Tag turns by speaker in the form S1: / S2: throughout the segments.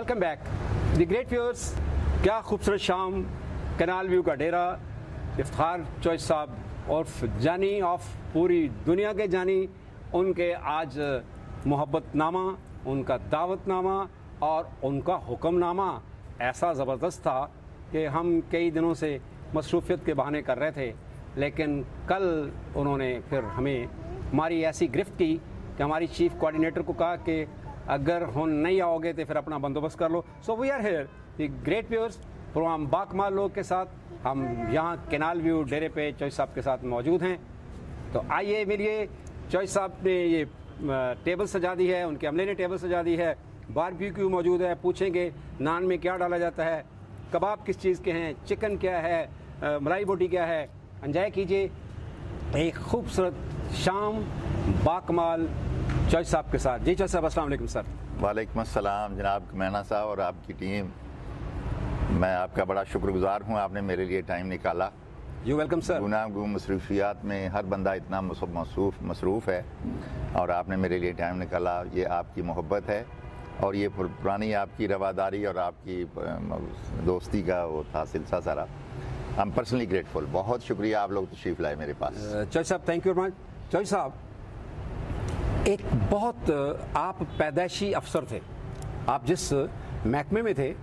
S1: Welcome back the great viewers. क्या खूबसूरत शाम, कैनाल व्यू का डेरा, इफ्तार चौधरी साहब और जानी ऑफ पूरी दुनिया के जानी, उनके आज मोहब्बतनामा, उनका दावतनामा और उनका हुक्मनामा ऐसा ज़बरदस्त था कि हम कई दिनों से मसरूफियत के बहाने कर रहे थे, लेकिन कल उन्होंने फिर हमारी ऐसी गिरफ्त की कि हमारी चीफ कोऑर्डिनेटर को कहा कि अगर हम नहीं आओगे तो फिर अपना बंदोबस्त कर लो। So we are here the great viewers, programme Bakamal Log के साथ हम यहाँ कैनाल व्यू डेरे पे चौधरी साहब के साथ मौजूद हैं। तो आइए मिलिए। चौधरी साहब ने ये टेबल सजा दी है, उनके अमले ने टेबल सजा दी है, बारबेक्यू मौजूद है, पूछेंगे नान में क्या डाला जाता है, कबाब किस चीज़ के हैं, चिकन क्या है, मलाई बोटी क्या है। एंजॉय कीजिए एक खूबसूरत शाम बाकमाल चौधरी साहब के साथ। जी चौधरी साहब, अस्सलाम वालेकुम सर।
S2: वालेकुम अस्सलाम जनाब कमैना साहब और आपकी टीम, मैं आपका बड़ा शुक्रगुजार हूँ, आपने मेरे लिए टाइम निकाला।
S1: You welcome sir.
S2: गुनाह मसरूफियात में हर बंदा इतना मसरूफ़ है और आपने मेरे लिए टाइम निकाला, ये आपकी मोहब्बत है और ये पुरानी आपकी रवादारी और आपकी दोस्ती का वो था सिलसिला सारा। आई एम पर्सनली ग्रेटफुल, बहुत शुक्रिया आप लोग तशरीफ़ लाए मेरे पास।
S1: चौधरी साहब thank you very much. Chaudhry साहब, एक बहुत आप पैदाइशी अफसर थे, आप जिस महकमे में थे,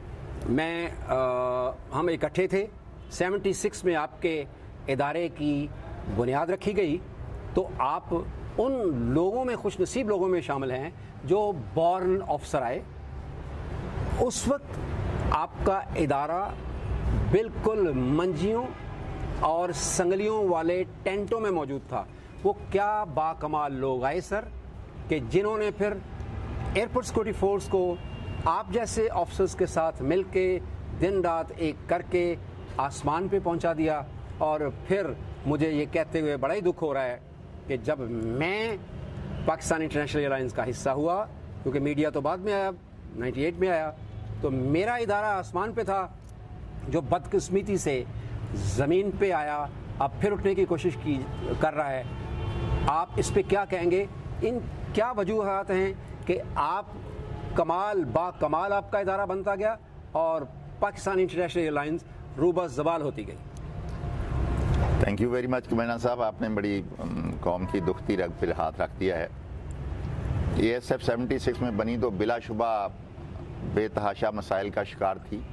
S1: हम इकट्ठे थे 76 में आपके इदारे की बुनियाद रखी गई, तो आप उन लोगों में, खुशनसीब लोगों में शामिल हैं जो बॉर्न ऑफिसर आए। उस वक्त आपका इदारा बिल्कुल मंजियों और संगलियों वाले टेंटों में मौजूद था। वो क्या बाकमाल लोग आए सर कि जिन्होंने फिर एयरपोर्ट सिक्योरिटी फोर्स को आप जैसे ऑफिसर्स के साथ मिलके दिन रात एक करके आसमान पे पहुंचा दिया। और फिर मुझे ये कहते हुए बड़ा ही दुख हो रहा है कि जब मैं पाकिस्तान इंटरनेशनल एयरलाइंस का हिस्सा हुआ, क्योंकि मीडिया तो बाद में आया, 98 में आया, तो मेरा इदारा आसमान पे था जो बदकिस्मती से ज़मीन पे आया, अब फिर उठने की कोशिश कर रहा है। आप इस पे क्या कहेंगे? इन क्या वजूहात हैं कि आप बाकमाल आपका इदारा बनता गया और पाकिस्तान इंटरनेशनल एयरलाइंस रूबा ज़वाल होती गई?
S2: Thank you very much Kamiana साहब, आपने बड़ी कौम की दुखती रग पर हाथ रख दिया है। ये SF 76 में बनी तो बिलाशुबा बेतहाशा मसाइल का शिकार थी।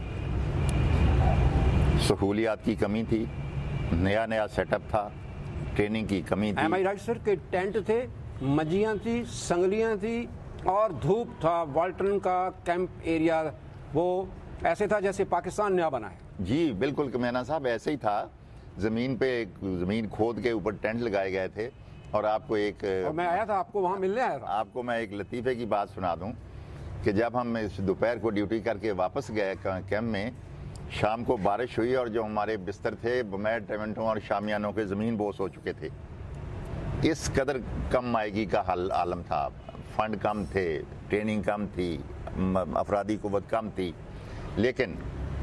S2: सहूलियात की कमी थी, नया सेटअप था, ट्रेनिंग की कमी थी।
S1: एम आई राइट सर के टेंट थे, मजियाँ थी, संगलियाँ थी और धूप था। वाल्टन का कैंप एरिया वो ऐसे था जैसे पाकिस्तान नया बना है।
S2: जी बिल्कुल कमैना साहब, ऐसे ही था। ज़मीन खोद के ऊपर टेंट लगाए गए थे और आपको और
S1: मैं आया था, आपको वहाँ मिलने आया था।
S2: आपको मैं एक लतीफ़े की बात सुना दूं कि जब हम इस दोपहर को ड्यूटी करके वापस गए कैंप में, शाम को बारिश हुई और जो हमारे बिस्तर थे बमैट टेमेंटों और शामियानों के ज़मीन बोस हो चुके थे। इस कदर कम मायगी का आलम था, फंड कम थे, ट्रेनिंग कम थी, अफरादी कुव्वत कम थी, लेकिन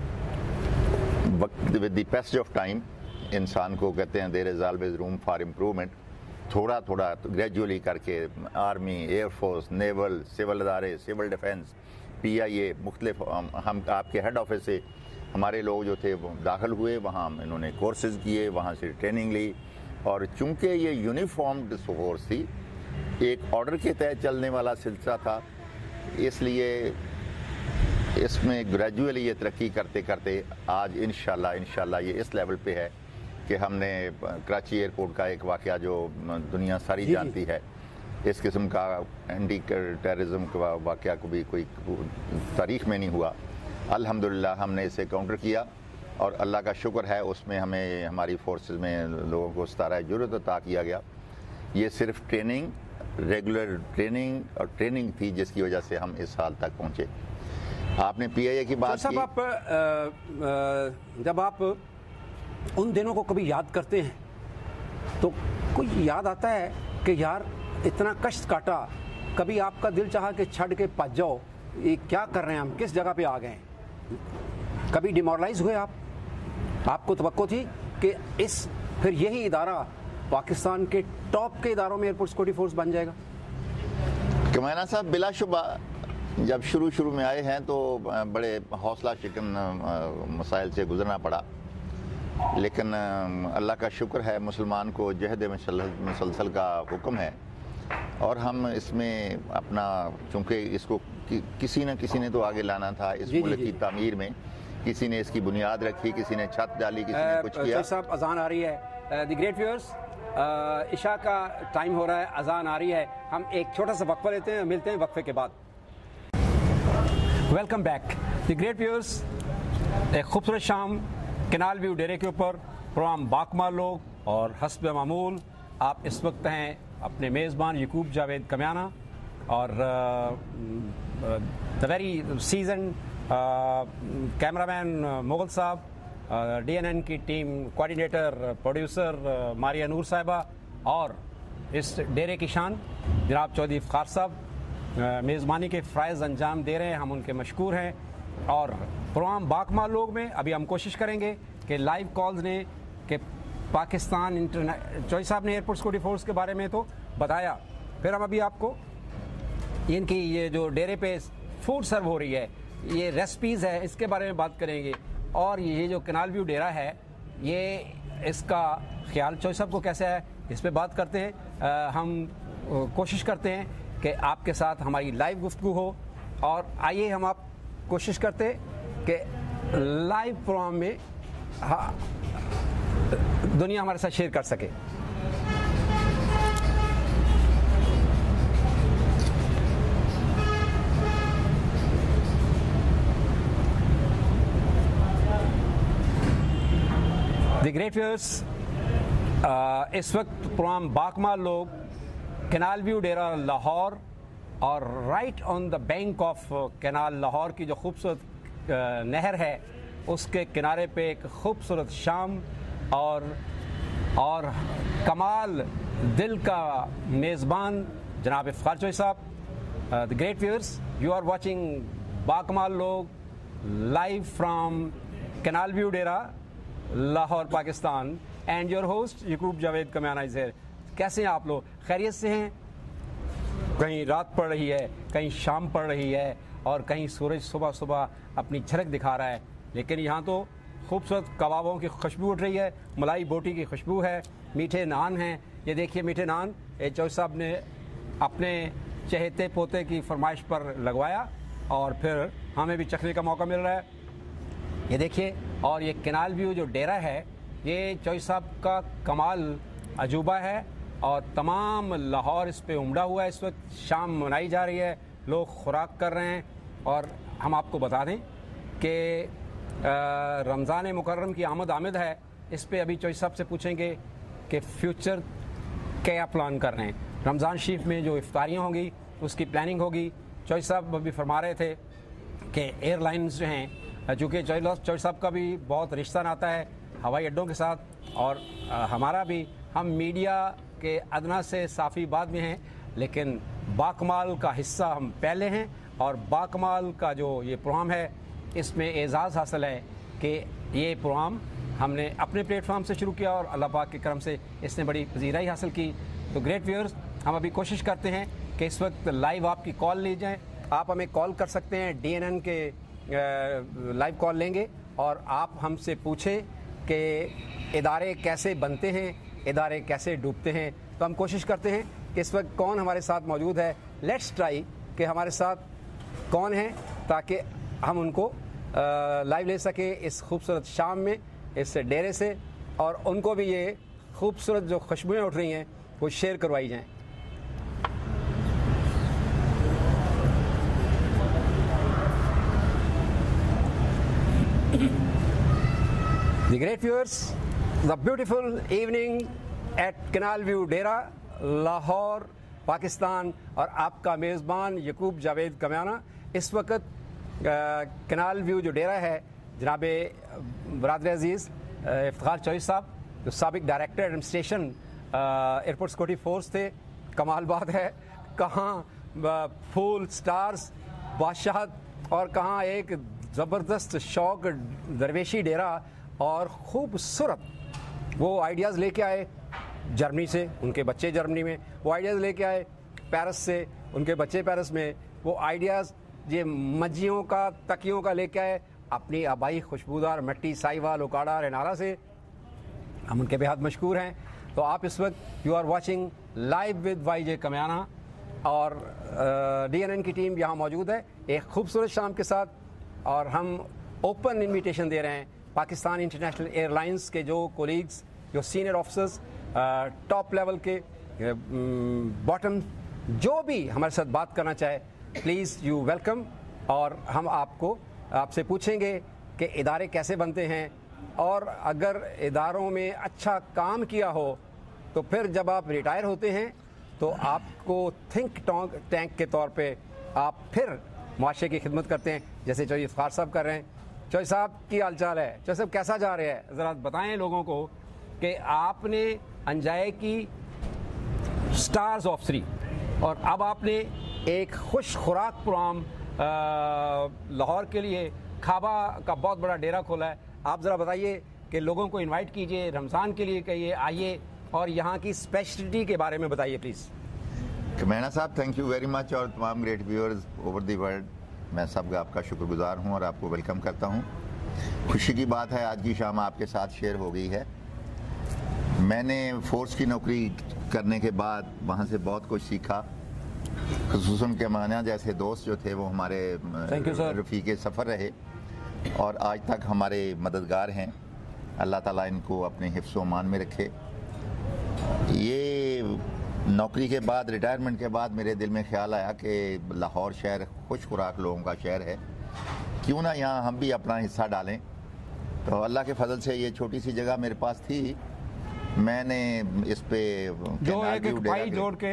S2: with the passage of time इंसान को कहते हैं there is always room for improvement. थोड़ा थोड़ा ग्रेजुअली करके आर्मी, एयरफोर्स, नेवल, सिविल अदारे, सिविल डिफेंस, PIA, मुख्तलिफ हम आपके हेड ऑफिस से हमारे लोग जो थे वो दाखिल हुए, वहाँ इन्होंने कोर्सेज किए, वहाँ से ट्रेनिंग ली। और चूँकि ये यूनिफॉर्म्ड फोर्स थी, एक ऑर्डर के तहत चलने वाला सिलसिला था, इसलिए इसमें ग्रेजुअली ये तरक्की करते करते आज इंशाल्लाह ये इस लेवल पे है कि हमने कराची एयरपोर्ट का एक वाक़या जो दुनिया सारी जानती है, इस किस्म का एंटी टेररिज्म का वाक़या को भी कोई तारीख़ में नहीं हुआ। अल्हम्दुलिल्लाह हमने इसे काउंटर किया और अल्लाह का शुक्र है उसमें हमें हमारी फोर्सेस में लोगों को सतारा ज़रूरत अता किया गया। ये सिर्फ ट्रेनिंग, रेगुलर ट्रेनिंग और ट्रेनिंग थी जिसकी वजह से हम इस हाल तक पहुँचे। आपने PIA की बात की।
S1: जब आप उन दिनों को कभी याद करते हैं तो कोई याद आता है कि यार इतना कष्ट काटा, कभी आपका दिल चाहा कि छड़ के पज जाओ, ये क्या कर रहे हैं हम, किस जगह पे आ गए हैं? कभी डिमोरलाइज हुए आपको तवक्को थी कि फिर यही इदारा पाकिस्तान के टॉप के इदारों में एयरपोर्ट सिक्योरिटी फोर्स बन जाएगा?
S2: कमैना साहब, बिलाशुबा जब शुरू में आए हैं तो बड़े हौसला शिकन मसाइल से गुजरना पड़ा, लेकिन अल्लाह का शुक्र है मुसलमान को जहद मुसलसल का हुक्म है और हम इसमें अपना, चूँकि इसको किसी न किसी ने तो आगे लाना था इस मुल्क की तामीर में, किसी ने इसकी बुनियाद रखी, किसी ने छत डाली, किसी ने कुछ किया।
S1: साहब अजान आ रही है, द ग्रेट व्यूअर्स, इशा का टाइम हो रहा है, अजान आ रही है, हम एक छोटा सा वक्फा लेते हैं, मिलते हैं वक्फे के बाद। Welcome back the great viewers, एक खूबसूरत शाम कैनाल व्यू डेरे के ऊपर, प्रोग्राम बाकमाल लोग और हस्ब मामूल। आप इस वक्त हैं अपने मेज़बान यकूब जावेद कमियाना और the very season cameraman Mughal साहब, DNN की team, coordinator, producer Maria Noor साहिबा और इस डेरे की शान जनाब चौधरी इफ्तार साहब मेज़बानी के फ़राइज़ अंजाम दे रहे हैं, हम उनके मशकूर हैं। और प्रोग्राम बाकमाल लोग में अभी हम कोशिश करेंगे कि लाइव कॉल्स ने कि पाकिस्तान चौधरी साहब ने एयरपोर्ट सिक्योरिटी फोर्स के बारे में तो बताया, फिर हम अभी आपको इनकी ये जो डेरे पे फूड सर्व हो रही है, ये रेसिपीज़ है, इसके बारे में बात करेंगे। और ये जो कैनाल व्यू डेरा है, ये इसका ख्याल चौधरी साहब को कैसे है, इस पे बात करते हैं। हम कोशिश करते हैं कि आपके साथ हमारी लाइव गुफ्तगू हो और आइए हम आप कोशिश करते हैं कि लाइव प्रोग्राम में दुनिया हमारे साथ शेयर कर सके। द ग्रेट व्यूअर्स, इस वक्त प्रोग्राम बाकमाल लोग कैनाल व्यू डेरा लाहौर और right on the bank of canal Lahore की जो खूबसूरत नहर है उसके किनारे पे एक खूबसूरत शाम और कमाल दिल का मेज़बान जनाब इफ्तार चौधरी साहब। The great viewers, you are watching Bakamal Log live from canal view Dera Lahore Pakistan and your host Yaqoob Javed Kamiana is here. कैसे हैं आप लोग? खैरियत से हैं? कहीं रात पड़ रही है, कहीं शाम पड़ रही है और कहीं सूरज सुबह सुबह अपनी झलक दिखा रहा है, लेकिन यहाँ तो खूबसूरत कबाबों की खुशबू उठ रही है, मलाई बोटी की खुशबू है, मीठे नान हैं। ये देखिए मीठे नान चौधरी साहब ने अपने चहेते पोते की फरमाइश पर लगवाया और फिर हमें भी चखने का मौका मिल रहा है। ये देखिए, और ये कैनाल व्यू जो डेरा है ये चौधरी साहब का कमाल अजूबा है और तमाम लाहौर इस पे उमड़ा हुआ है। इस वक्त शाम मनाई जा रही है, लोग खुराक कर रहे हैं और हम आपको बता दें कि रमज़ान मुकर्रम की आमद है। इस पे अभी चौधरी साहब से पूछेंगे कि फ्यूचर क्या प्लान कर रहे हैं। रमज़ान शरीफ में जो इफ्तारियाँ होंगी उसकी प्लानिंग होगी। चौधरी साहब अभी फरमा रहे थे कि एयरलाइंस जो हैं, चूँकि चौधरी साहब का भी बहुत रिश्ता नाता है हवाई अड्डों के साथ और हमारा भी, हम मीडिया के अदना से साफ़ी बाद में हैं, लेकिन बाकमाल का हिस्सा हम पहले हैं और बाकमाल का जो ये प्रोग्राम है इसमें एज़ाज़ हासिल है कि ये प्रोग्राम हमने अपने प्लेटफॉर्म से शुरू किया और अल्लाह पाक के करम से इसने बड़ी पजीराई हासिल की। तो ग्रेट व्यूअर्स, हम अभी कोशिश करते हैं कि इस वक्त लाइव आपकी कॉल ली जाए। आप हमें कॉल कर सकते हैं, DNN के लाइव कॉल लेंगे और आप हमसे पूछें कि इदारे कैसे बनते हैं, इदारे कैसे डूबते हैं। तो हम कोशिश करते हैं कि इस वक्त कौन हमारे साथ मौजूद है। लेट्स ट्राई कि हमारे साथ कौन है ताकि हम उनको लाइव ले सके इस खूबसूरत शाम में, इस डेरे से, और उनको भी ये खूबसूरत जो खुशबुएँ उठ रही हैं वो शेयर करवाई जाएँ। The great viewers, the beautiful evening at Canal View डेरा लाहौर पाकिस्तान और आपका मेज़बान यकूब जावेद कमियाना। इस वक्त कैनाल व्यू जो डेरा है, जनाब बरादर अजीज़ इफ्तार चौधरी साहब जो साबिक director administration airport security force थे, कमाल बात है, कहाँ फूल स्टार्स बादशाहत और कहाँ एक ज़बरदस्त शौक दरवेशी डेरा और खूबसूरत वो आइडियाज़ लेके आए जर्मनी से, उनके बच्चे जर्मनी में, वो आइडियाज़ लेके आए पेरिस से, उनके बच्चे पेरिस में, वो आइडियाज़ ये मज्जियों का तकियों का लेके आए अपनी आबाई खुशबूदार मिट्टी साहिवाल उकाड़ा रेनाला से, हम उनके बेहद मशहूर हैं। तो आप इस वक्त you are watching live with YJ Kamiana और DNN की टीम यहाँ मौजूद है एक खूबसूरत शाम के साथ, और हम ओपन इनविटेशन दे रहे हैं पाकिस्तान इंटरनेशनल एयरलाइंस के जो कोलीग्स, जो सीनियर ऑफिसर्स, टॉप लेवल के, बॉटम, जो भी हमारे साथ बात करना चाहे प्लीज़ यू वेलकम। और हम आपसे पूछेंगे कि इदारे कैसे बनते हैं, और अगर इदारों में अच्छा काम किया हो तो फिर जब आप रिटायर होते हैं तो आपको थिंक टैंक के तौर पे आप फिर मुआशरे की खिदमत करते हैं, जैसे चौधरी इफ्तार साहब कर रहे हैं। चौधरी साहब की हाल चाल है? चौधरी साहब कैसा जा रहे हैं? ज़रा बताएं लोगों को कि आपने अंजाए की स्टार्स ऑफ 3 और अब आपने एक खुश खुराक प्रोग्राम लाहौर के लिए खाबा का बहुत बड़ा डेरा खोला है। आप ज़रा बताइए कि लोगों को इनवाइट कीजिए, रमज़ान के लिए कहिए आइए, और यहाँ की स्पेशलिटी के बारे में बताइए प्लीज़।
S2: कमियाना साहब, थैंक यू वेरी मच, और तमाम great viewers over the world, मैं सबका आपका शुक्रगुजार हूँ और आपको वेलकम करता हूँ। खुशी की बात है आज की शाम आपके साथ शेयर हो गई है। मैंने फोर्स की नौकरी करने के बाद वहाँ से बहुत कुछ सीखा, खुसूसन कमियाना जैसे दोस्त जो थे वो हमारे रफ़ीक़े सफ़र रहे और आज तक हमारे मददगार हैं। अल्लाह ताला इनको अपने हिफ्ज़-ओ मान में रखे। ये नौकरी के बाद, रिटायरमेंट के बाद मेरे दिल में ख्याल आया कि लाहौर शहर खुश खुराक लोगों का शहर है, क्यों ना यहाँ हम भी अपना हिस्सा डालें। तो अल्लाह के फजल से ये छोटी सी जगह मेरे पास थी, मैंने इस पे
S1: जो एक पाई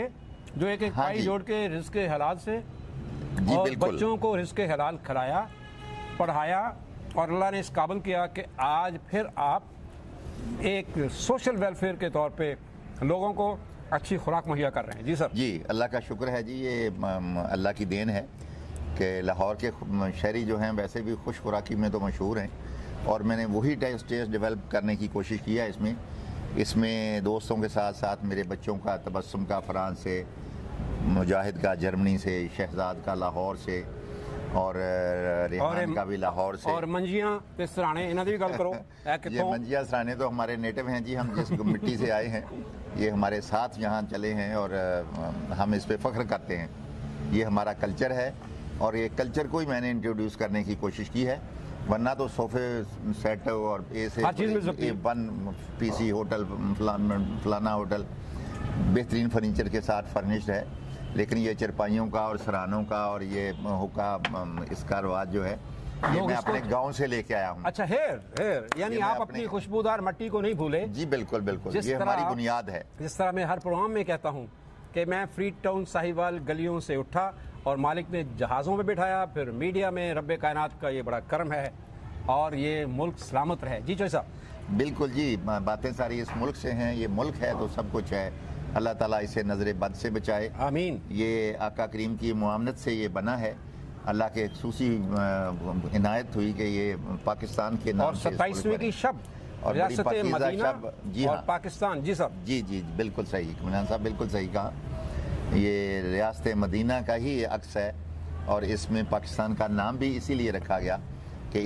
S1: जोड़ के रिज़्क़ हलाल से और बच्चों को रिज़्क़ हलाल खिलाया, पढ़ाया, और अल्लाह ने इस काबिल किया कि आज फिर आप एक सोशल वेलफेयर के तौर पे लोगों को अच्छी खुराक मुहैया कर रहे हैं। जी सर। जी,
S2: अल्लाह का शुक्र है जी, ये अल्लाह की देन है कि लाहौर के शहरी जो हैं वैसे भी खुश खुराकी में तो मशहूर हैं, और मैंने वही टेस्ट डेवलप करने की कोशिश की है इसमें दोस्तों के साथ साथ मेरे बच्चों का, तबस्सुम का फ्रांस से, मुजाहिद का जर्मनी से, शहजाद का लाहौर से, और रेहान का भी लाहौर से,
S1: और मंजियां ते सराने इन्हां दी भी गल करो।
S2: ये मंजिया सराने तो हमारे नेटिव हैं जी, हम जिस मिट्टी से आए हैं, ये हमारे साथ यहाँ चले हैं और हम इस पे फ़ख्र करते हैं। ये हमारा कल्चर है और ये कल्चर को ही मैंने इंट्रोड्यूस करने की कोशिश की है, वरना तो सोफे सेट और वन PC होटल, फलाना होटल बेहतरीन फर्नीचर के साथ फर्निश्ड है, लेकिन ये चरपाइयों का और सरानों का और ये हुक्का, इसका रवाज जो है ये मैं अपने गांव से लेके आया हूँ।
S1: अच्छा, हेयर यानी आप अपनी खुशबूदार मिट्टी को नहीं भूले।
S2: जी बिल्कुल बिल्कुल, ये हमारी बुनियाद है।
S1: जिस तरह मैं हर प्रोग्राम में कहता हूँ कि मैं फ्री टाउन साहिवाल गलियों से उठा और मालिक ने जहाज़ों में बिठाया, फिर मीडिया में रब्बे कायनात का ये बड़ा करम है और ये मुल्क सलामत रहे। जी चौधरी साहब।
S2: बिल्कुल जी, बातें सारी इस मुल्क से हैं, ये मुल्क है तो सब कुछ है। अल्लाह ताला इसे नज़र बद से बचाए,
S1: आमीन।
S2: ये आका करीम की मुआमनत से ये बना है, अल्लाह के खुसूसी इनायत हुई कि ये पाकिस्तान के नाम
S1: और 27वीं की शब और रियासत मदीना
S2: जी
S1: और पाकिस्तान। जी सर।
S2: जी जी बिल्कुल सही, कमियाना साहब बिल्कुल सही कहा। ये रियासत मदीना का ही अक्स है और इसमें पाकिस्तान का नाम भी इसीलिए रखा गया कि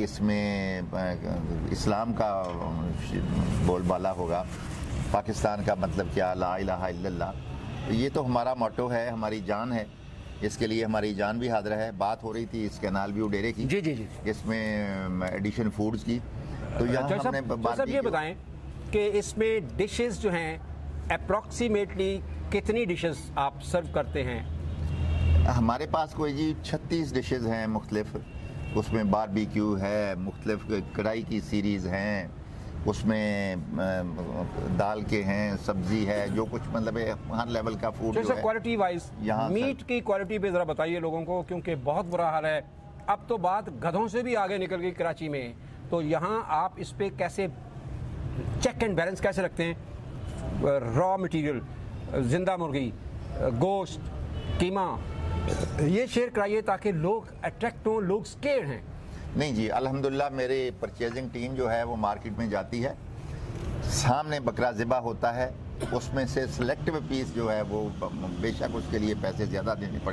S2: इसमें इस्लाम का बोलबाला होगा। पाकिस्तान का मतलब क्या, ला इलाहा इल्लल्लाह। ये तो हमारा मोटो है, हमारी जान है, इसके लिए हमारी जान भी हाजिर है। बात हो रही थी इस कैनाल व्यू डेरे की,
S1: जी जी जी,
S2: इसमें एडिशन फूड्स की, तो यहाँ हमने
S1: बात ये बताएं कि इसमें डिशेस जो हैं अप्रॉक्सीमेटली कितनी डिशेस आप सर्व करते हैं?
S2: हमारे पास कोई जी 36 डिशेस हैं मुख्तलिफ, उसमें बारबेक्यू है, मुख्तलिफ कढ़ाई की सीरीज़ हैं, उसमें दाल के हैं, सब्जी है, जो कुछ मतलब हर लेवल का फूड जो है।
S1: क्वालिटी वाइज यहाँ मीट की क्वालिटी पे ज़रा बताइए लोगों को, क्योंकि बहुत बुरा हाल है। अब तो बात गधों से भी आगे निकल गई कराची में, तो यहाँ आप इस पे कैसे चेक एंड बैलेंस कैसे रखते हैं? रॉ मटेरियल, जिंदा मुर्गी, गोश्त, कीमा, ये शेयर कराइए ताकि लोग अट्रैक्ट हों, लोग स्केर्ड हैं।
S2: नहीं जी, अल्हम्दुलिल्लाह मेरे परचेजिंग टीम जो है वो मार्केट में जाती है, सामने बकरा ज़िबा होता है, उसमें से सिलेक्टिव पीस जो है वो बेशक उसके लिए पैसे ज़्यादा देने पड़ें,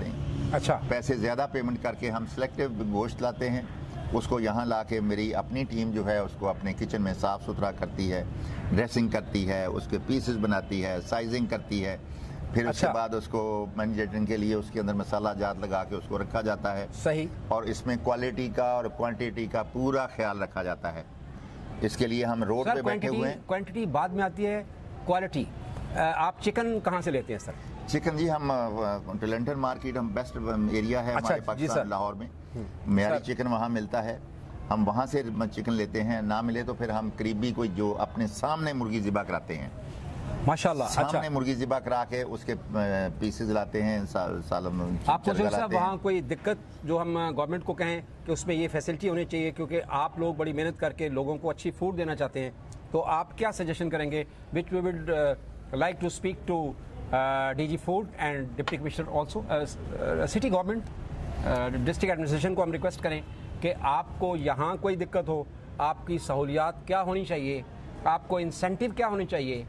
S1: अच्छा,
S2: पैसे ज़्यादा पेमेंट करके हम सिलेक्टिव गोश्त लाते हैं, उसको यहाँ ला के मेरी अपनी टीम जो है उसको अपने किचन में साफ़ सुथरा करती है, ड्रेसिंग करती है, उसके पीसेस बनाती है, साइजिंग करती है, फिर उसके बाद उसको मैन्युफैक्चरिंग के लिए उसके अंदर मसाला जात लगा के उसको रखा जाता है।
S1: सही।
S2: और इसमें क्वालिटी का और क्वांटिटी का पूरा ख्याल रखा जाता है। इसके लिए हम रोड पे बैठे हुए हैं।
S1: क्वांटिटी बाद में आती है, क्वालिटी। आप चिकन कहाँ से लेते हैं सर? चिकन
S2: जी हम टलेंटन मार्केट, हम बेस्ट एरिया है हमारे पाकिस्तान लाहौर में, मेरी चिकन वहाँ मिलता है, हम वहाँ से चिकन लेते हैं। ना मिले तो फिर हम करीबी कोई जो अपने सामने मुर्गी ज़िबा कराते हैं,
S1: माशाल्लाह।
S2: सामने मुर्गी ज़िबा करा के उसके पीसेस लाते हैं। सालम
S1: आपको जो साहब वहाँ कोई दिक्कत जो हम गवर्नमेंट को कहें कि उसमें ये फैसिलिटी होनी चाहिए, क्योंकि आप लोग बड़ी मेहनत करके लोगों को अच्छी फूड देना चाहते हैं, तो आप क्या सजेशन करेंगे? Which we would like to speak to DG food and deputy commissioner also, city government, district administration को हम रिक्वेस्ट करें कि आपको यहाँ कोई दिक्कत हो, आपकी सहूलियात क्या होनी चाहिए, आपको इंसेंटिव क्या होनी चाहिए?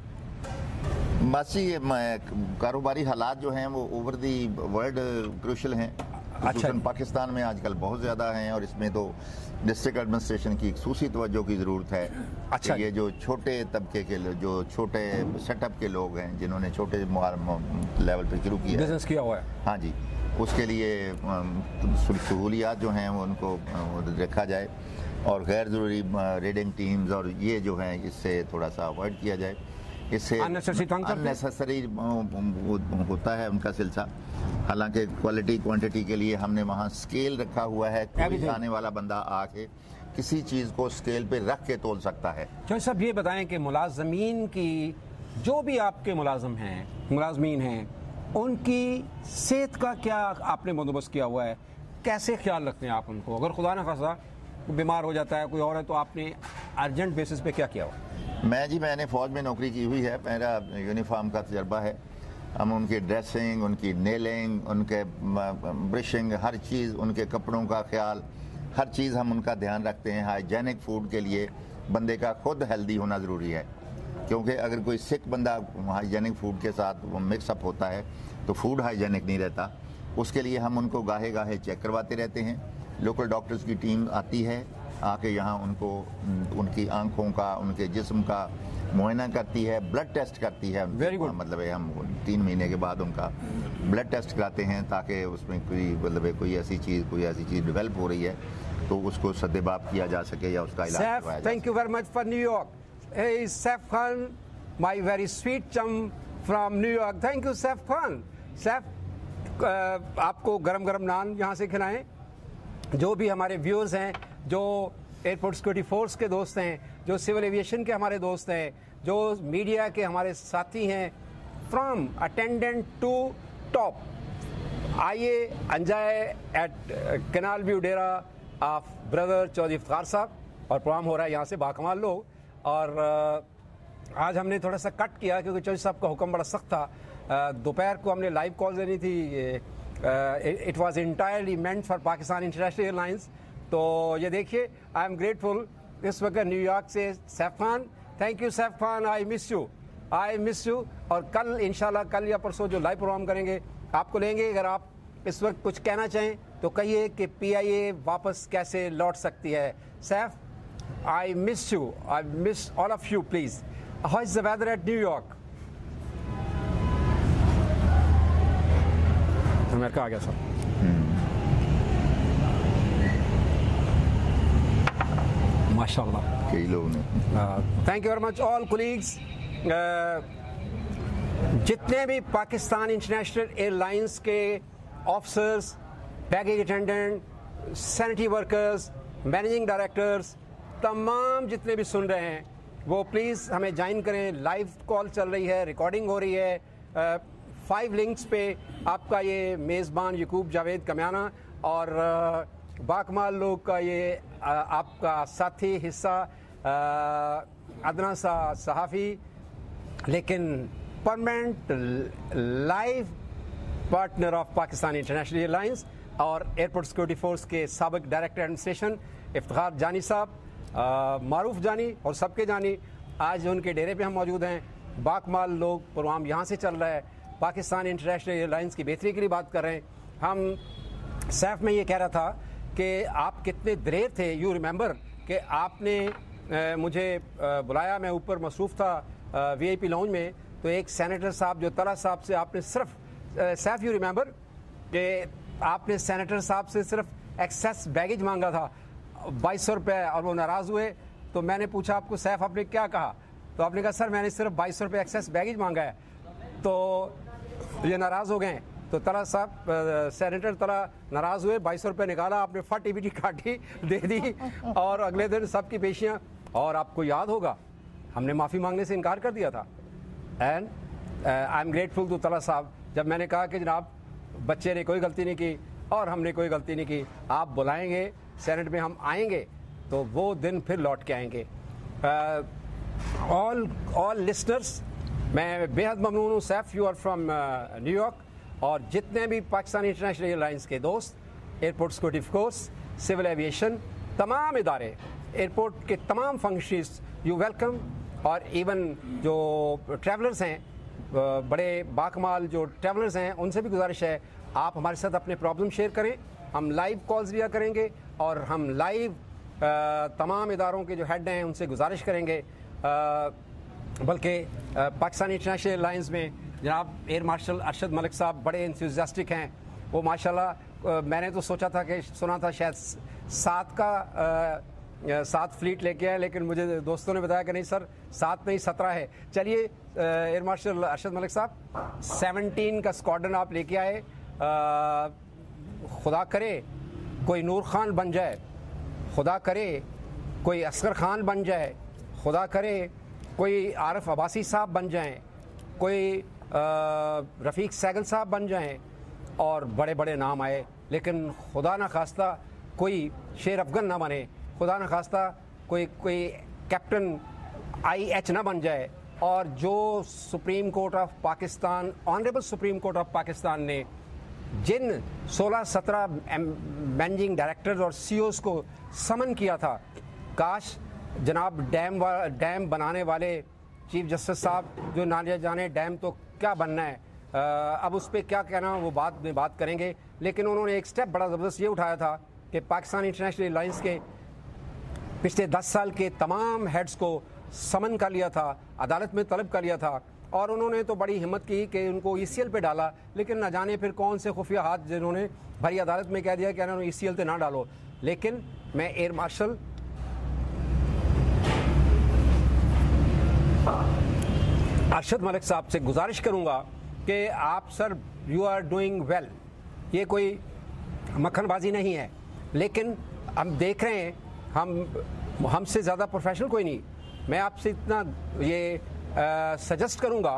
S2: बस ये कारोबारी हालात जो हैं वो ओवर दी वर्ल्ड क्रूशल हैं।
S1: अच्छा,
S2: पाकिस्तान में आजकल बहुत ज़्यादा हैं और इसमें तो डिस्ट्रिक्ट एडमिनिस्ट्रेशन की खूसी तवज्जो की ज़रूरत है।
S1: अच्छा,
S2: ये जो छोटे तबके के जो छोटे सेटअप के लोग हैं, जिन्होंने छोटे लेवल पे शुरू किया,
S1: बिजनेस किया हुआ है,
S2: हाँ जी, उसके लिए सहूलियात जो हैं वो उनको रखा जाए और गैर ज़रूरी रेडिंग टीम्स और ये जो हैं इससे थोड़ा सा अवॉइड किया जाए। इससे अननेसेसरी होता है उनका सिलसिला। हालांकि क्वालिटी क्वांटिटी के लिए हमने वहाँ स्केल रखा हुआ है, कोई आने वाला बंदा आके किसी चीज़ को स्केल पे रख के तोल सकता है।
S1: चौधरी साहब ये बताएं कि मुलाजमीन की, जो भी आपके मुलाजमीन हैं, उनकी सेहत का क्या आपने बंदोबस्त किया हुआ है? कैसे ख्याल रखते हैं आप उनको? अगर खुदा न खासा बीमार हो जाता है कोई और है तो आपने अर्जेंट बेसिस पे क्या किया हुआ?
S2: मैंने फ़ौज में नौकरी की हुई है, मेरा यूनिफॉर्म का तजर्बा है। हम उनकी ड्रेसिंग, उनकी नेलिंग, उनके ब्रशिंग, हर चीज़, उनके कपड़ों का ख्याल, हर चीज़ हम उनका ध्यान रखते हैं। हाइजेनिक फूड के लिए बंदे का खुद हेल्दी होना ज़रूरी है, क्योंकि अगर कोई सिक बंदा हाइजेनिक फूड के साथ मिक्सअप होता है तो फूड हाइजेनिक नहीं रहता। उसके लिए हम उनको गाहे गाहे चेक करवाते रहते हैं। लोकल डॉक्टर्स की टीम आती है, आके यहाँ उनको उनकी आंखों का, उनके जिस्म का मुआयना करती है, ब्लड टेस्ट करती है।
S1: Very good.
S2: मतलब हम 3 महीने के बाद उनका ब्लड टेस्ट कराते हैं ताकि उसमें कोई ऐसी चीज़ डेवलप हो रही है तो उसको सद्देबाप किया जा सके या उसका इलाज करवाया जा सके।
S1: Thank you very much for New York. Hey, Saif Khan, my very sweet chum from New York. Thank you, Saif Khan. Saif, आपको गरम गरम नान यहाँ से खिलाएं। जो भी हमारे व्यूअर्स हैं, जो एयरपोर्ट सिक्योरिटी फोर्स के दोस्त हैं, जो सिविल एविएशन के हमारे दोस्त हैं, जो मीडिया के हमारे साथी हैं, फ्रॉम अटेंडेंट टू टॉप, आइए अंजाए at canal view Dera of brother Chaudhry Iftar साहब, और प्रोग्राम हो रहा है यहाँ से बाकमाल लोग। और आज हमने थोड़ा सा कट किया क्योंकि चौधरी साहब का हुक्म बड़ा सख्त था। दोपहर को हमने लाइव कॉल देनी थी, it was entirely meant for Pakistan international airlines. तो ये देखिए, आई एम ग्रेटफुल इस वक्त न्यूयॉर्क से Saif Khan. Thank you Saif Khan, I miss you. और कल इंशाल्लाह, कल या परसों जो लाइव प्रोग्राम करेंगे आपको लेंगे। अगर आप इस वक्त कुछ कहना चाहें तो कहिए कि PIA वापस कैसे लौट सकती है। Saif, I miss you. I miss all of you, please. How is the weather at New York? America आ गया सर। माशाल्लाह,
S2: कई लोग ने।
S1: Thank you very much all colleagues. जितने भी पाकिस्तान इंटरनेशनल एयरलाइंस के officers, baggage attendant, sanitary workers, managing directors, तमाम जितने भी सुन रहे हैं वो प्लीज़ हमें ज्वाइन करें। लाइव कॉल चल रही है, रिकॉर्डिंग हो रही है। 5 लिंक्स पे आपका ये मेज़बान यकूब जावेद कमियाना और बाकमाल लोग का ये आपका साथी हिस्सा अदना सा सहाफ़ी, लेकिन permanent live partner of Pakistan international airlines और एयरपोर्ट सिक्योरिटी फोर्स के साबिक डायरेक्टर एडमिनिस्ट्रेशन इफ्तिखार जानी साहब, मारूफ जानी और सबके जानी, आज उनके डेरे पे हम मौजूद हैं। बाकमाल लोग प्रोग्राम यहाँ से चल रहा है, पाकिस्तान इंटरनेशनल एयरलाइंस की बेहतरी के लिए बात कर रहे हैं। हम सैफ में ये कह रहा था कि आप कितने दलेर थे। यू रिमेंबर कि आपने मुझे बुलाया, मैं ऊपर मसरूफ़ था वीआईपी लाउंज में, तो एक सेनेटर साहब जो तला साहब से आपने सिर्फ सैफ, यू रिमेंबर कि आपने सेनेटर साहब से सिर्फ एक्सेस बैगेज मांगा था 2200 रुपये, और वो नाराज़ हुए। तो मैंने पूछा आपको सैफ आपने क्या कहा, तो आपने कहा सर मैंने सिर्फ 2200 रुपये एक्सेस बैगेज मांगा है, तो ये नाराज़ हो गए। तो तला साहब सेनेटर तला नाराज़ हुए, 2200 रुपये निकाला, आपने फटी बीटी काटी दे दी, और अगले दिन सबकी पेशियाँ। और आपको याद होगा हमने माफ़ी मांगने से इनकार कर दिया था। And I am grateful to तला साहब, जब मैंने कहा कि जनाब बच्चे ने कोई गलती नहीं की और हमने कोई गलती नहीं की, आप बुलाएंगे सेनेट में, हम आएंगे, तो वो दिन फिर लौट के आएंगे। ऑल लिसनर्स, मैं बेहद ममनून हूँ। Saif, you are from New York, और जितने भी पाकिस्तानी इंटरनेशनल एयरलाइंस के दोस्त, airport security force, civil aviation, तमाम इदारे, एयरपोर्ट के तमाम फंक्शंस, यू वेलकम। और इवन जो ट्रैवलर्स हैं, बड़े बाकमाल जो ट्रैवलर्स हैं, उनसे भी गुजारिश है आप हमारे साथ अपने प्रॉब्लम शेयर करें। हम लाइव कॉल्स लिया करेंगे और हम लाइव तमाम इदारों के जो हेड हैं उनसे गुजारिश करेंगे। बल्कि पाकिस्तानी इंटरनेशनल एयरलाइंस में जनाब एयर मार्शल अरशद मलिक साहब बड़े इंथुसियास्टिक हैं। वो माशाल्लाह, मैंने तो सोचा था कि सुना था शायद 7 फ्लीट लेके आए, लेकिन मुझे दोस्तों ने बताया कि नहीं सर 7 नहीं 17 है। चलिए एयर मार्शल अरशद मलिक साहब 17 का स्क्वाड्रन आप लेके आए। खुदा करे कोई नूर खान बन जाए, खुदा करे कोई असगर खान बन जाए, खुदा करे कोई आरिफ अब्बासी साहब बन जाएं, कोई रफ़ीक सहगल साहब बन जाएं, और बड़े बड़े नाम आए। लेकिन खुदा न खास्ता कोई शेर अफगन ना बने, खुदा न खास्ता कोई कैप्टन IH ना बन जाए। और जो supreme court of Pakistan, honourable supreme court of Pakistan ने जिन 16-17 मैनेजिंग डायरेक्टर्स और CEOs को समन किया था, काश जनाब डैम बनाने वाले चीफ जस्टिस साहब जो ना जाने डैम तो क्या बनना है, अब उस पर क्या कहना वो बाद में बात करेंगे। लेकिन उन्होंने एक स्टेप बड़ा ज़बरदस्त ये उठाया था कि पाकिस्तान इंटरनेशनल एयरलाइंस के पिछले 10 साल के तमाम हेड्स को समन कर लिया था, अदालत में तलब कर लिया था, और उन्होंने तो बड़ी हिम्मत की कि उनको ECL पे डाला। लेकिन न जाने फिर कौन से खुफिया हाथ जिन्होंने भरी अदालत में कह दिया कि उन्होंने ECL पे ना डालो। लेकिन मैं एयर मार्शल अरशद मलिक साहब से गुजारिश करूंगा कि आप sir you are doing well, ये कोई मक्खनबाजी नहीं है, लेकिन हम देख रहे हैं हमसे ज़्यादा प्रोफेशनल कोई नहीं। मैं आपसे इतना ये सजेस्ट करूंगा,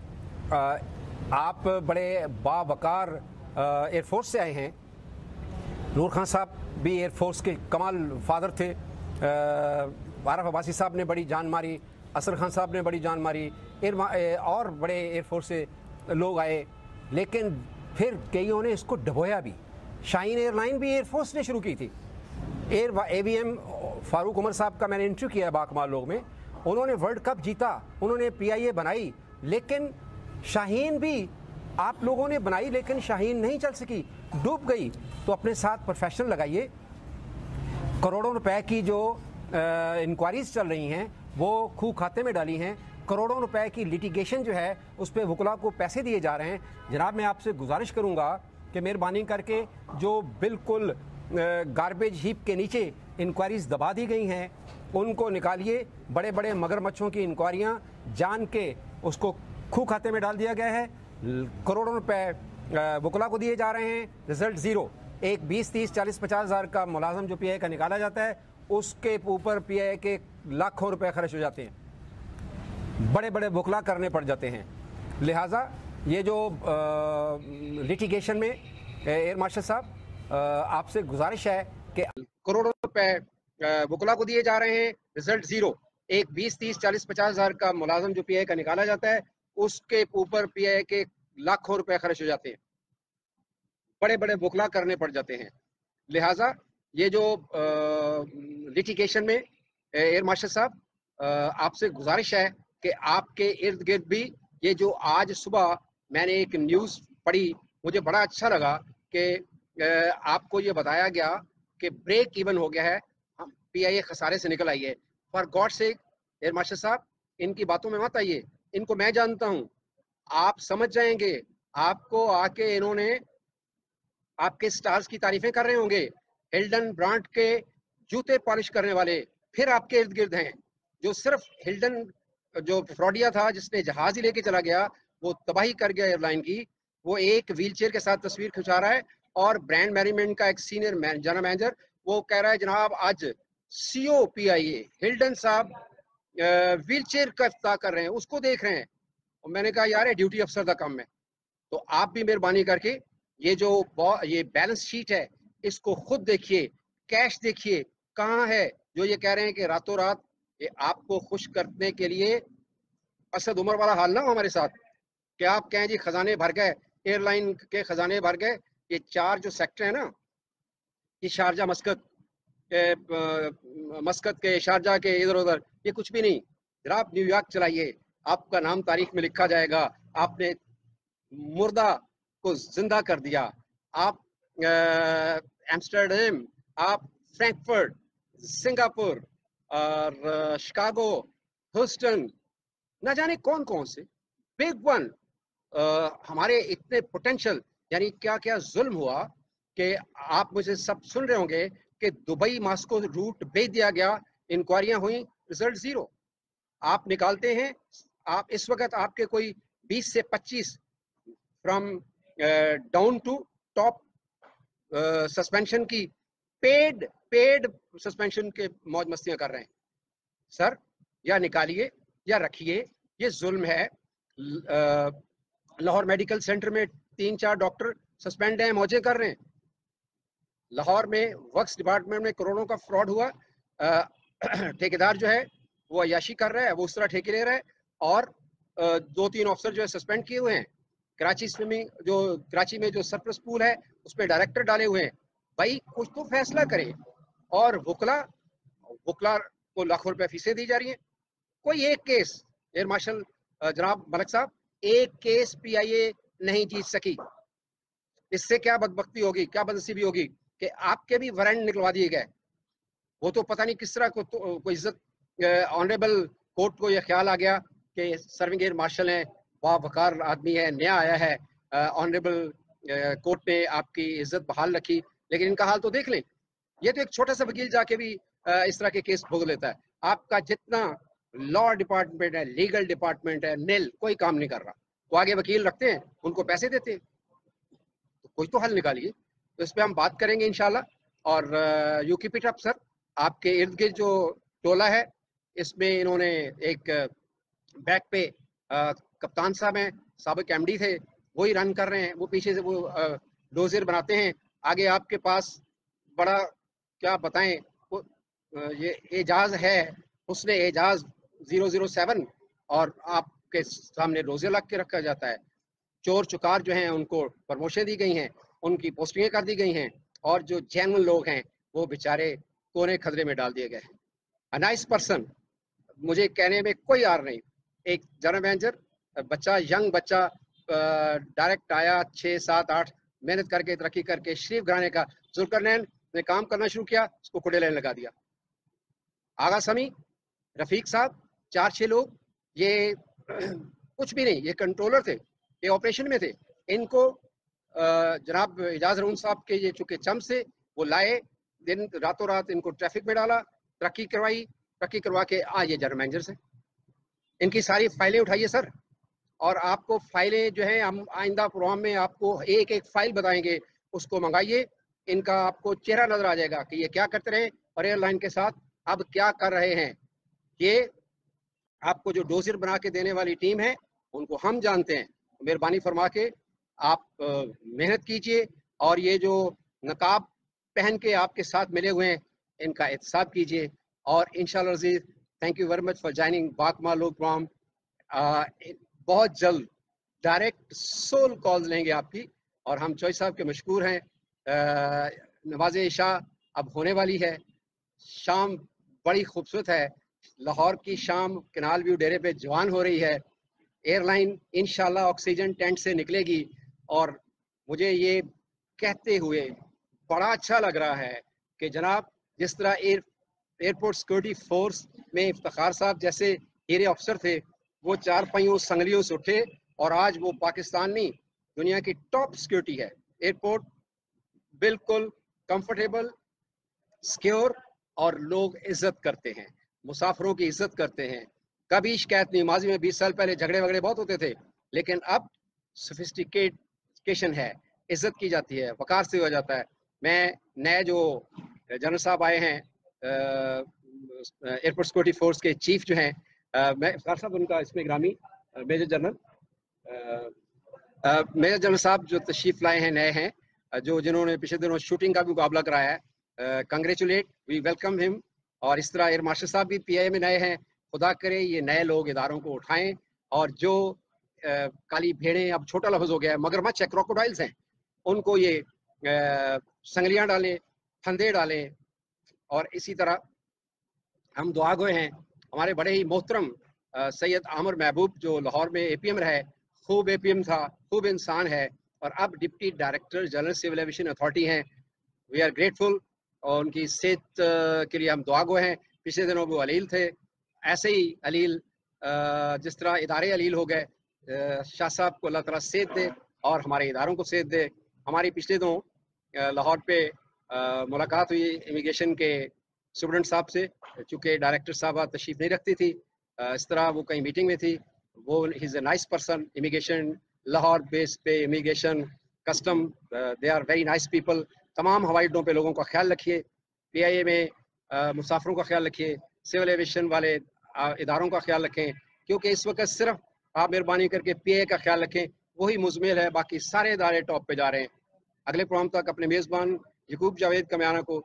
S1: आप बड़े बावकार एयरफोर्स से आए हैं, नूर खान साहब भी एयरफोर्स के कमाल फादर थे, आरिफ अब्बासी साहब ने बड़ी जान मारी, असर खान साहब ने बड़ी जान मारी, और बड़े एयरफोर्स से लोग आए। लेकिन फिर कईयों ने इसको डबोया भी। शाहीन एयरलाइन भी एयरफोर्स ने शुरू की थी। AVM फारूक उमर साहब का मैंने इंटरव्यू किया बाकमाल लोग में, उन्होंने वर्ल्ड कप जीता, उन्होंने PIA बनाई, लेकिन शाहीन भी आप लोगों ने बनाई, लेकिन शाहीन नहीं चल सकी, डूब गई। तो अपने साथ प्रोफेशनल लगाइए। करोड़ों रुपए की जो इंक्वायरीज चल रही हैं वो खूह खाते में डाली हैं। करोड़ों रुपए की लिटिगेशन जो है उस पर वकला को पैसे दिए जा रहे हैं। जनाब मैं आपसे गुजारिश करूंगा कि मेहरबानी करके जो बिल्कुल गार्बेज हीप के नीचे इंक्वायरीज दबा दी गई हैं उनको निकालिए। बड़े बड़े मगरमच्छों की इंक्वायरियां जान के उसको खूह खाते में डाल दिया गया है। करोड़ों रुपए वकला को दिए जा रहे हैं, रिजल्ट ज़ीरो। एक 20, 30, 40, 50 हज़ार का मुलाजम जो PIA का निकाला जाता है उसके ऊपर PIA के लाखों रुपए खर्च हो जाते हैं, बड़े बड़े वकला करने पड़ जाते हैं। लिहाजा ये जो लिटिगेशन में एयर मार्शल साहब आपसे गुजारिश है कि करोड़ों रुपए वकला को दिए जा रहे हैं, रिजल्ट ज़ीरो। एक 20, 30, 40, 50 हज़ार का मुलाजम जो PIA का निकाला जाता है उसके ऊपर PIA के लाखों रुपए खर्च हो जाते हैं, बड़े बड़े वकला करने पड़ जाते हैं। लिहाजा ये जो लिटिगेशन में एयर मार्शल साहब आपसे गुजारिश है कि आपके इर्द गिर्द भी ये जो आज सुबह मैंने एक न्यूज़ पढ़ी, मुझे बड़ा अच्छा लगा कि आपको ये बताया गया कि ब्रेक इवन हो गया है, हम PIA खसारे से निकल आई है। For God sake air marshal साहब, इनकी बातों में मत आइए, इनको मैं जानता हूं, आप समझ जाएंगे। आपको आके इन्होंने आपके स्टार्स की तारीफें कर रहे होंगे, हिल्डन ब्रांड के जूते पॉलिश करने वाले फिर आपके इर्द गिर्द हैं, जो सिर्फ हिल्डन जो फ्रॉडिया था जिसने जहाज ही लेके चला गया, वो तबाही कर गया एयरलाइन की, वो एक व्हीलचेयर के साथ तस्वीर खिंचा रहा है। और ब्रांड मैनेजमेंट का एक सीनियर जनरल मैनेजर वो कह रहा है जनाब आज CO PIA हिल्डन साहब व्हीलचेयर का इफ्ताह कर रहे हैं, उसको देख रहे हैं। और मैंने कहा यार ये ड्यूटी अफसर का काम है, तो आप भी मेहरबानी करके ये बैलेंस शीट है इसको खुद देखिए, कैश देखिए कहाँ है। जो ये कह रहे हैं कि रातों रात ये आपको खुश करने के लिए असद उमर वाला हाल ना हो हमारे साथ, कि आप कहें जी खजाने भर गए, एयरलाइन के खजाने भर गए। ये 4 जो सेक्टर है ना, ये शारजा मस्कत के शारजा के इधर उधर, ये कुछ भी नहीं। जनाब न्यूयॉर्क चलाइए, आपका नाम तारीख में लिखा जाएगा। आपने मुर्दा को जिंदा कर दिया। आप एम्स्टर्डम, आप फ्रैंकफर्ट, सिंगापुर और शिकागो, ह्यूस्टन, ना जाने कौन कौन से बिग वन, हमारे इतने पोटेंशियल, यानी क्या क्या जुल्म हुआ कि आप मुझे सब सुन रहे होंगे कि दुबई मास्को रूट भेज दिया गया, इंक्वायरियां हुई, रिजल्ट 0। आप निकालते हैं, आप इस वक्त आपके कोई 20 से 25 from down to top suspension की पेड सस्पेंशन के मौज मस्तियां कर रहे हैं। सर या निकालिए या रखिए, ये जुल्म है। लाहौर मेडिकल सेंटर में 3-4 डॉक्टर सस्पेंड हैं, मौजे कर रहे हैं। लाहौर में वक्स डिपार्टमेंट में करोड़ों का फ्रॉड हुआ, ठेकेदार जो है वो अयाशी कर रहा है, वो उस तरह ठेके ले रहा है, और 2-3 ऑफिसर जो है सस्पेंड किए हुए हैं। कराची में जो सरप्लस पूल है उस पर डायरेक्टर डाले हुए हैं। भाई कुछ तो फैसला करें। और वुकला को लाखों रुपए फीसें दी जा रही हैं। कोई एक केस, एयर मार्शल जनाब मलिक साहब, एक केस PIA नहीं जीत सकी। इससे क्या बदबख्ती होगी, क्या बदनसीबी होगी कि आपके भी वारंट निकलवा दिए गए। वो तो पता नहीं किस तरह कोई इज्जत, ऑनरेबल कोर्ट को यह ख्याल आ गया कि सर्विंग एयर मार्शल है, वाह वकार आदमी है, नया आया है, ऑनरेबल कोर्ट ने आपकी इज्जत बहाल रखी। लेकिन इनका हाल तो देख लें, ये तो एक छोटा सा वकील जाके भी इस तरह के केस भोग लेता है। आपका जितना लॉ डिपार्टमेंट है, लीगल डिपार्टमेंट है, नील, कोई काम नहीं कर रहा। वो आगे वकील रखते हैं, उनको पैसे देते हैं, तो कोई तो हल निकालिए। तो इस पर हम बात करेंगे इंशाल्लाह। और you keep it up sir. आपके इर्द गिर्द जो टोला है, इसमें इन्होंने एक बैक पे कप्तान साहब हैं, साबिक MD थे, वही रन कर रहे हैं। वो पीछे से वो डोजर बनाते हैं, आगे आपके पास बड़ा क्या बताएं, वो ये एजाज है, उसने एजाज 007, और आपके सामने रोजे लग के रखा जाता है। चोर चुकार जो हैं उनको प्रमोशन दी गई हैं, उनकी पोस्टिंगें कर दी गई हैं, और जो जेन्युइन लोग हैं वो बेचारे कोने खतरे में डाल दिए गए हैं। अ नाइस पर्सन, मुझे कहने में कोई आर नहीं। एक जनरल मैनेजर बच्चा, यंग बच्चा, डायरेक्ट आया, 6, 7, 8 मेहनत करके तरक्की करके शरीफ घराने का। जुल्करनैन ने काम करना शुरू किया, उसको कुड़े लेने लगा दिया। आगा समी, रफीक साहब, 4-6 लोग, ये कुछ भी नहीं, ये कंट्रोलर थे, ये ऑपरेशन में थे। इनको जनाब इजाज रऊन साहब के ये चुके चम से वो लाए, दिन रातों रात इनको ट्रैफिक में डाला, तरक्की करवा के ये जनरल मैनेजर से। इनकी सारी फाइलें उठाइए सर, और आपको फाइलें जो है हम आइंदा प्रोग्राम में आपको एक एक फाइल बताएंगे, उसको मंगाइए। इनका आपको चेहरा नजर आ जाएगा कि ये क्या करते रहे और एयरलाइन के साथ अब क्या कर रहे हैं। ये आपको जो डोजर बना के देने वाली टीम है उनको हम जानते हैं। मेहरबानी फरमा के आप मेहनत कीजिए, और ये जो नकाब पहन के आपके साथ मिले हुए हैं इनका एहतसाब कीजिए। और इंशाल्लाह अज़ीज़, thank you very much for joining Bakamal Log programme. बहुत जल्द डायरेक्ट सोल कॉल्स लेंगे आपकी, और हम चौधरी साहब के मशकूर हैं। नमाज इशा अब होने वाली है, शाम बड़ी खूबसूरत है, लाहौर की शाम कनाल व्यू डेरे पे जवान हो रही है। एयरलाइन इंशाल्लाह ऑक्सीजन टेंट से निकलेगी, और मुझे ये कहते हुए बड़ा अच्छा लग रहा है कि जनाब जिस तरह एयरपोर्ट सिक्योरिटी फोर्स में इफ्तिखार साहब जैसे हीरे अफसर थे, वो 4 पहियों संगलियों से उठे और आज वो पाकिस्तान नहीं दुनिया की टॉप सिक्योरिटी है। एयरपोर्ट बिल्कुल कंफर्टेबल, सिक्योर और लोग इज्जत करते हैं, मुसाफिरों की इज्जत करते हैं। कभी शिकायत नहीं। माजी में 20 साल पहले झगड़े वगड़े बहुत होते थे, लेकिन अब सोफिस्टिकेशन है, इज्जत की जाती है, वकार से हो जाता है। मैं नए जो जनरल साहब आए हैं एयरपोर्ट सिक्योरिटी फोर्स के चीफ जो हैं, मैं इफ्तार साहब उनका इसमें ग्रामी मेजर जनरल मेजर जनरल साहब जो तशरीफ लाए हैं, नए हैं, जो जिन्होंने पिछले दिनों शूटिंग का भी मुकाबला कराया है, कंग्रेचुलेट, वी वेलकम हिम। और इस तरह एयर मार्शल साहब भी पीआईए में नए हैं। खुदा करे ये नए लोग इदारों को उठाएं और जो काली भेड़ें, अब छोटा लफ्ज हो गया है, मगरमच्छ है, क्रोकोडाइल्स हैं, उनको ये संगलियां डालें, फंदे डालें। और इसी तरह हम दुआ गो हैं हमारे बड़े ही मोहतरम सैयद आमिर महबूब जो लाहौर में एपीएम रहे, खूब एपीएम था, खूब इंसान है और अब deputy director general civil aviation authority हैं। वी आर ग्रेटफुल और उनकी सेहत के लिए हम दुआ गो हैं। पिछले दिनों वो अलील थे, ऐसे ही अलील जिस तरह इदारे अलील हो गए, शाह साहब को अल्लाह ताला सेहत दे और हमारे इदारों को सेहत दे। हमारी पिछले दिनों लाहौर पे मुलाकात हुई इमिग्रेशन के स्टूडेंट साहब से, चूँकि डायरेक्टर साहबा तशरीफ़ नहीं रखती थी, इस तरह वो कहीं मीटिंग में थी। वो he is a nice person. Immigration Lahore base पे immigration custom, they are very nice people. तमाम हवाई अड्डों पे लोगों का ख्याल रखिए, पीआईए में मुसाफिरों का ख्याल रखिए, सिविल एविएशन वाले इदारों का ख्याल रखें, क्योंकि इस वक्त सिर्फ आप मेहरबानी करके पीआईए का ख्याल रखें, वही मुजमिल है, बाकी सारे इदारे टॉप पे जा रहे हैं। अगले प्रोग्राम तक अपने मेज़बान यकूब जावेद कमियाना को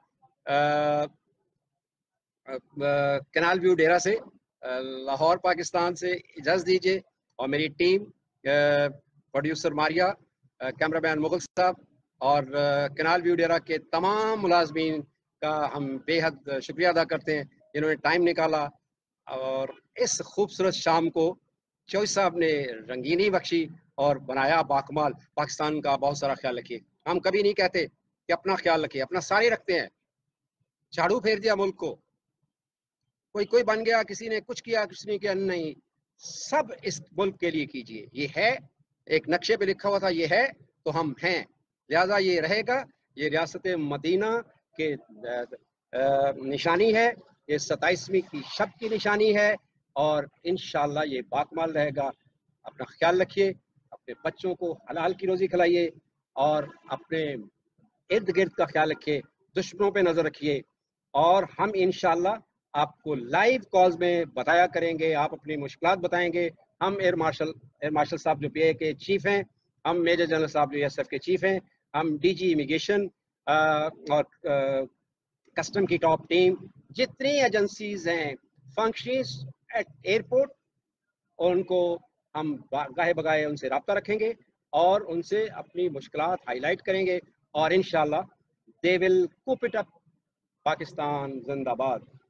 S1: कैनाल व्यू डेरा से लाहौर पाकिस्तान से इजाज़त दीजिए और मेरी team producer Maria, cameraman Mughal साहब और कैनाल व्यू डेरा के तमाम मुलाजमीन का हम बेहद शुक्रिया अदा करते हैं जिन्होंने टाइम निकाला और इस खूबसूरत शाम को चौधरी साहब ने रंगीनी बख्शी और बनाया बाकमाल। पाकिस्तान का बहुत सारा ख्याल रखिए। हम कभी नहीं कहते कि अपना ख्याल रखिए, अपना सारे रखते हैं। झाड़ू फेर दिया मुल्क को, कोई बन गया, किसी ने कुछ किया, किसी ने किया, नहीं, सब इस मुल्क के लिए कीजिए। ये है, एक नक्शे पे लिखा हुआ था, ये है तो हम हैं, लिहाजा ये रहेगा। ये रियासत मदीना के निशानी है, ये 27वीं की शब की निशानी है और इंशाअल्लाह ये बाकमाल रहेगा। अपना ख्याल रखिए, अपने बच्चों को हलाल की रोजी खिलाइए और अपने इर्द गिर्द का ख्याल रखिए, दुश्मनों पे नजर रखिए और हम इंशाअल्लाह आपको लाइव कॉल्स में बताया करेंगे। आप अपनी मुश्किलात बताएंगे। हम एयर मार्शल साहब जो पीए के चीफ हैं, हम मेजर जनरल साहब जो एसएफ के चीफ हैं, हम डीजी इमिग्रेशन और कस्टम की टॉप टीम, जितनी एजेंसीज हैं फंक्शंस एट एयरपोर्ट, उनको हम गाहे बगाहे उनसे रब्ता रखेंगे और उनसे अपनी मुश्किलात हाईलाइट करेंगे और इंशाअल्लाह they will keep it up. Pakistan जिंदाबाद।